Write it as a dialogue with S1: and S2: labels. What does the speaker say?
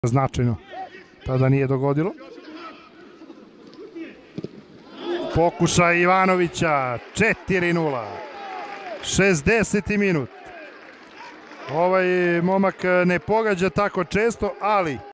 S1: Značajno tada nije dogodilo. Pokušaj Ivanovića, 4:0, 60. minut. Ovaj momak ne pogađa tako često, ali